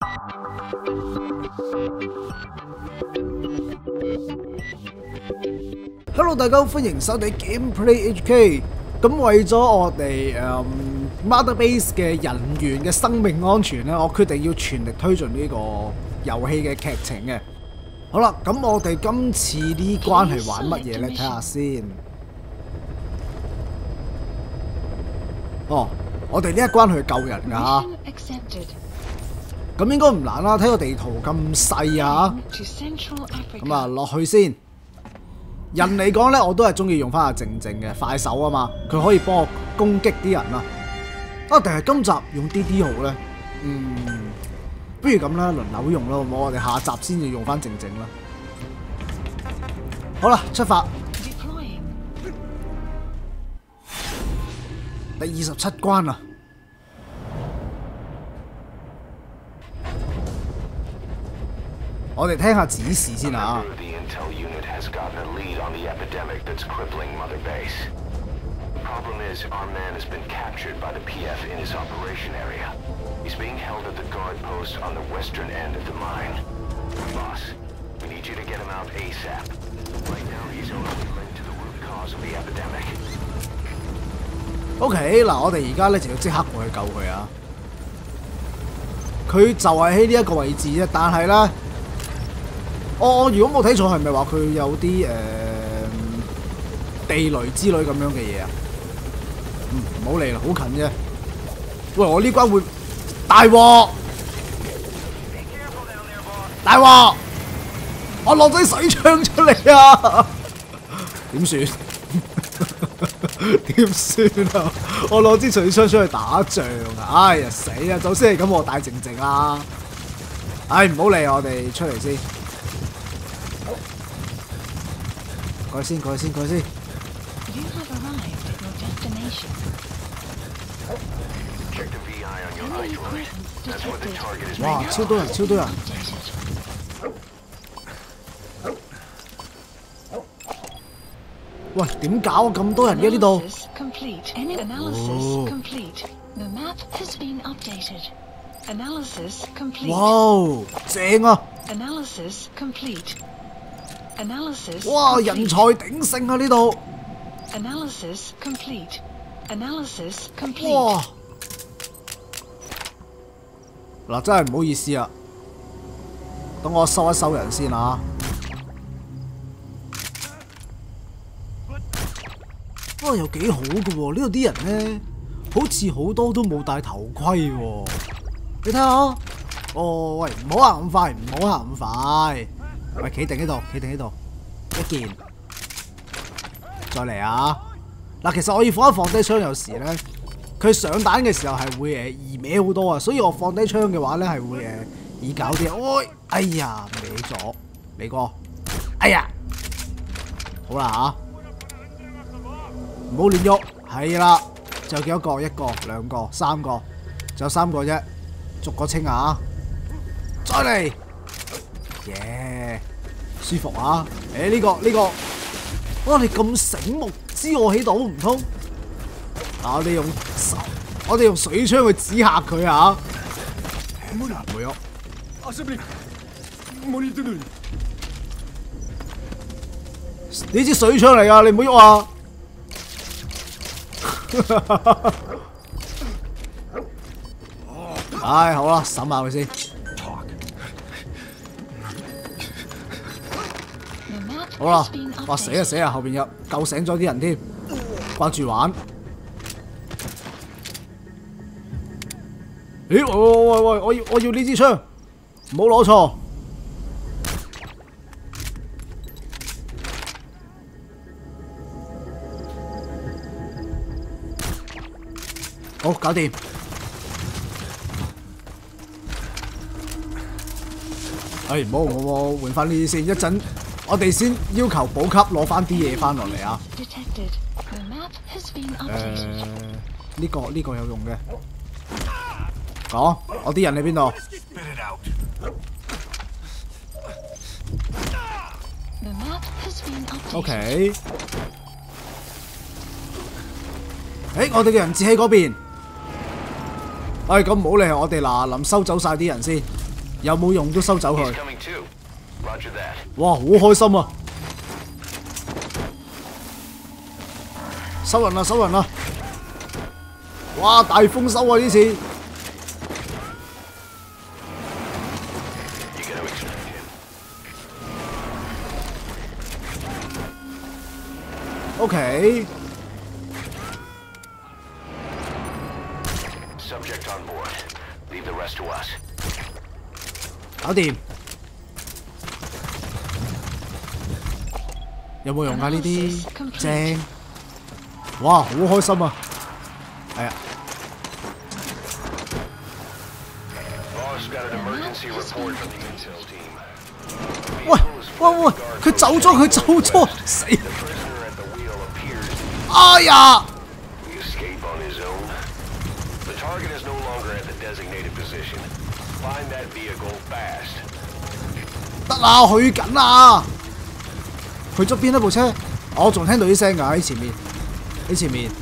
Hello， 大家好，歡迎收睇 Gameplay HK。咁為咗我哋Mother Base 嘅人員嘅生命安全咧，我決定要全力推進呢個遊戲嘅劇情嘅。好啦，咁我哋今次呢關係玩乜嘢咧？睇下先。哦，我哋呢一關去救人㗎嚇。咁應該唔難啦，睇個地圖咁細啊。咁啊，落去先。人嚟講咧，我都係中意用翻阿靜靜嘅快手啊嘛，佢可以幫我攻擊啲人啊。啊，定係今集用 DD 好咧？不如咁啦，輪流用啦，好唔好？我哋下集先至用翻靜靜啦。好啦，出發。第27關啦。我哋聽下指示先啊。 Has gotten a lead on the epidemic that's crippling Mother Base. The problem is, our man has been captured by the PF in his operation area. He's being held at the guard post on the western end of the mine. Boss, we need you to get him out ASAP. Right now, he's only linked to the root cause of the epidemic. OK， 嗱，我哋而家咧就要即刻過去救佢啊！佢就係喺呢一個位置啫，但係咧。我如果冇睇錯，係咪話佢有啲地雷之類咁樣嘅嘢啊？唔好嚟啦，好近啫。喂，我呢關會大鑊！大鑊！我落咗水槍出嚟啊！點算？點算啊？我攞支水槍出去打仗啊！哎呀死啊！就先係咁，我帶靜靜啦。唉，唔好理我哋出嚟先。改先。哇！超多人。喂，點搞啊？咁多人嘅呢度？哇！正啊！哇！人才鼎盛啊！呢度。哇！嗱，真係唔好意思啊，等我收一收人先啊。哇，又幾好嘅喎！呢度啲人咧，好似好多都冇戴頭盔喎。你睇下，哦喂，唔好行咁快，喂，企定喺度，一件，再嚟啊！嗱，其實我要放低槍，有時咧，佢上彈嘅時候係會移歪好多啊，所以我放低槍嘅話咧係會易搞啲。哎呀，歪過，哎呀，好啦嚇，唔好亂喐，係啦，仲有幾多個？一個、兩個、三個，仲有3個啫，逐個清啊！再嚟，耶！舒服啊！呢個，哇！你咁醒目，知我喺度唔通？嗱，我哋用水槍去指嚇佢啊！唔會啊！呢支水槍嚟㗎，你唔好喐啊！唉，好啦，審下佢先。好啦，哇死啊！後邊有救醒咗啲人添，掛住玩。咦？喂！我要呢支槍，唔好攞錯。好，搞掂。唔好，換翻呢啲先，一陣。我哋先要求補給攞翻啲嘢翻落嚟啊！呢個有用嘅。講，我啲人喺邊度 ？OK。我哋嘅人質喺嗰邊。咁唔好理我哋嗱，臨收走晒啲人先。 有冇用都收走 He's 佢。 coming too. Roger that. 哇，好開心啊！收人啦，收人啦！哇，大豐收啊呢次！ You gotta extract him. OK， Subject on board. Leave the rest to us. 搞掂。有冇用啊？呢啲正，哇，好開心啊！係啊， Boss got an emergency report from the intel team. 喂喂喂，佢走咗，佢走咗，死！ The prisoner at the wheel appears to 哎呀！ escape on his own. The target is no longer at the designated position. Find that vehicle fast. 得啦，去緊啦！去咗邊一部車？我仲聽到啲聲㗎喺前面，喺前面。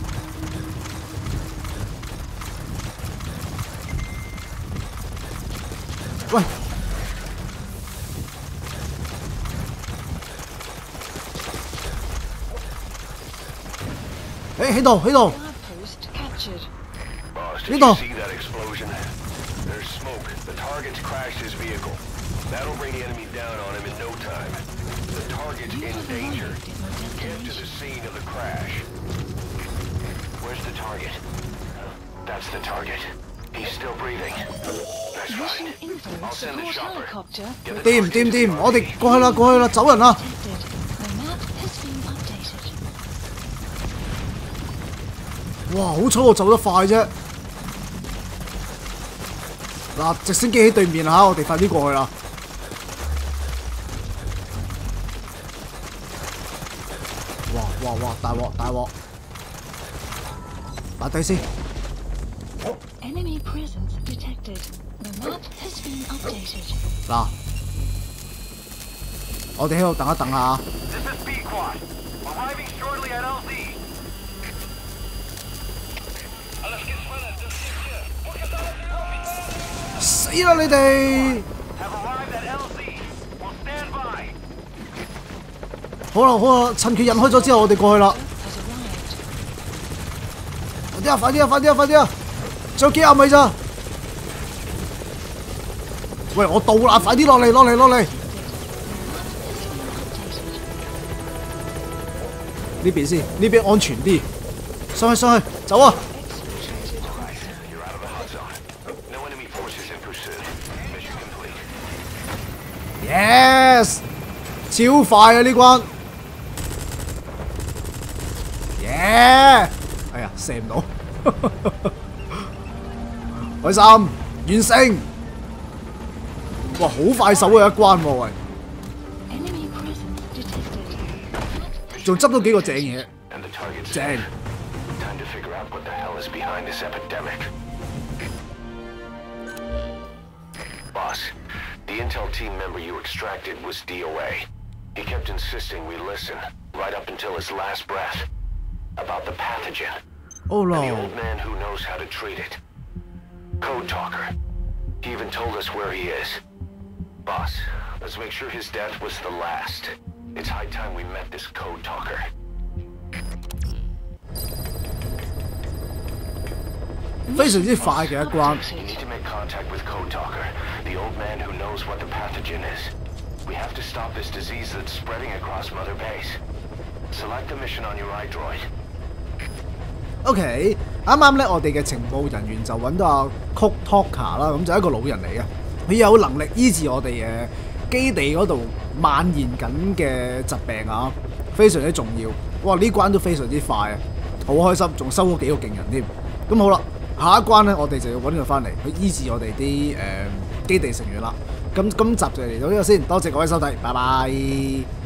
喂！誒喺度喺度！ Outpost captured. Boss, did Nito. you see that explosion? There's smoke. The target's crashed his vehicle. That'll bring the enemy down on him in no time. The target's in danger. Get to the scene of the crash. Where's the target? That's the target. He's still breathing. That's Mission right. info I'll send the support chopper. helicopter Get the 掂 target 掂 to 掂， the 我哋 RV. 過去啦過去啦，走人啦！ detected. The map has been updated. 哇，好彩我走得快啫！嗱，直升機喺對面嚇，我哋快啲過去啦！哇哇哇！大鑊大鑊！打低先。 Enemy presence detected. The map has been updated. 嗱，我哋喺度等一等下。 This is B Quad. Arriving shortly at LZ. 死啦你哋！ Have arrived at LZ. We'll stand by. 好啦好啦，趁佢引開咗之後，我哋過去啦。 Has arrived. 快啲啊！快啲啊！快啲啊！快啲啊！仲有幾廿米咋？喂，我到啦！快啲落嚟落嚟落嚟！ 呢邊先，呢邊安全啲。上去上去，走啊！ You're out of the hot zone. No enemy forces in pursuit. Mission complete. Yes， 超快啊呢關！耶！哎呀，射唔到，開心，完成！哇，好快手嘅一關喎，喂， Enemy presence detected. 仲執到幾個正嘢， And the target's 正！ safe. Time to figure out what the hell is behind this epidemic. Boss, the intel team member you extracted was DOA. He kept insisting we listen, right up until his last breath, about the pathogen. Oh And the no！ old man who knows how to treat it. Code Talker. He even told us where he is. Boss, let's make sure his death was the last. It's high time we met this Code Talker. 非常之快嘅一關。 You need to make contact with Code Talker, the old man who knows what the pathogen is. We have to stop this disease that's spreading across Mother Base. Select the mission on your iDroid. OK，啱啱咧，我哋嘅情報人員就揾到阿 Code Talker 啦，咁就係一個老人嚟嘅，佢有能力醫治我哋基地嗰度蔓延緊嘅疾病啊，非常之重要。哇！呢關都非常之快啊，好開心，仲收咗幾個勁人添。咁好啦，下一關咧，我哋就要揾佢翻嚟去醫治我哋啲基地成員啦。咁今集就嚟到呢度先，多謝各位收睇，拜拜。